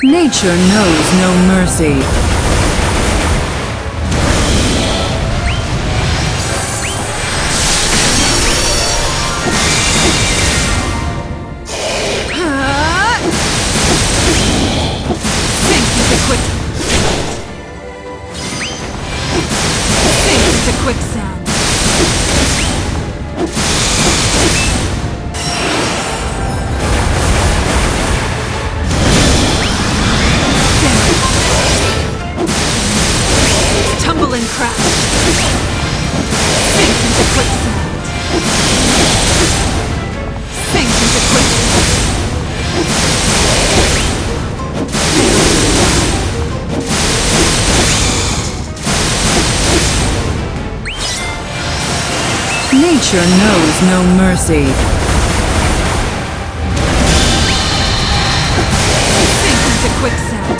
Nature knows no mercy. Quicksand. Tumble and crash. Sink into quicksand. Sink into quicksand. Nature knows no mercy. Sink into quicksand.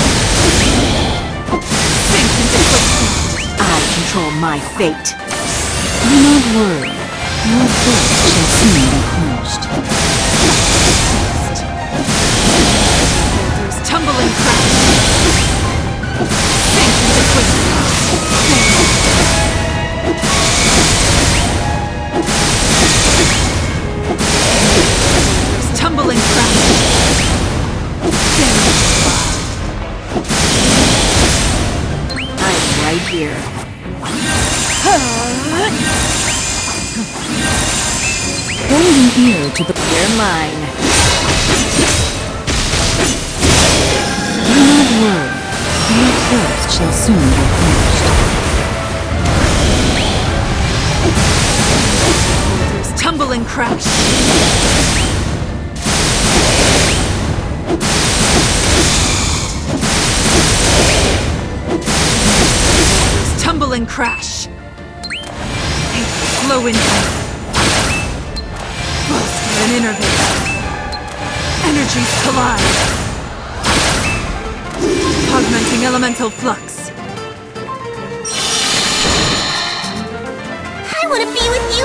Sink into quicksand. I control my fate. Do not worry. Your thirst shall soon be quenched. There's tumble and crash. Sink into quicksand. Tumble and crash. I'm right here. Bend an ear to the... You're mine. Do not worry. Your thirst shall soon be quenched. There's tumble and crash. Tumble and crash. Flow into Bust and innervate. Energies collide. Augmenting elemental flux. I want to be with you.